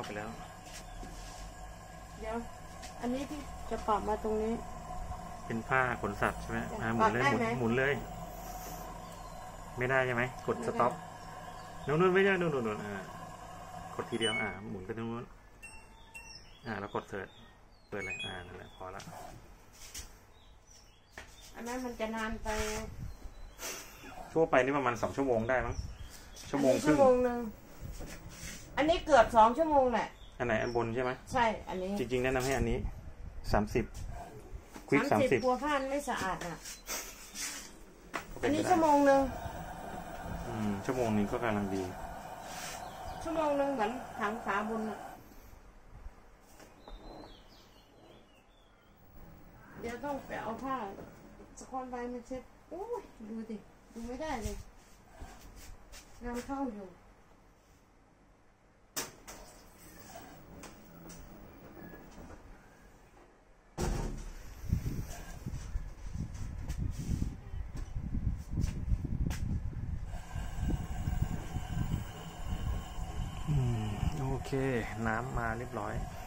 ไปแล้วเดี๋ยวอันนี้ที่จะปรับมาตรงนี้เป็นผ้าขนสัตว์ใช่ไหมหมุนเลยหมุนเลย ไม่ได้ใช่ไหมกดสต็อปนู่นไม่ได้นู่นกดทีเดียวหมุนไปตรงนู้นแล้วกดเปิดเลยนั่นแหละพอละอันนั้นมันจะนานไปทั่วไปนี่ประมาณ2 ชั่วโมงได้มั้งชั่วโมงครึ่งนึงอันนี้เกือบ2 ชั่วโมงแหละอันไหนอันบนใช่ไหมใช่อันนี้จริงๆแนะนำให้อันนี้30ควิก30 กลัวผ้าไม่สะอาดอันนี้ชั่วโมงนึงชั่วโมงนึงก็กำลังดีชั่วโมงนึงเหมือนถังฝาบนเดี๋ยวต้องไปเอาผ้าสกอนใบมาเช็ดโอ้ยดูดิดูไม่ได้เลยงานเข้าอยู่โอเคน้ำมาเรียบร้อย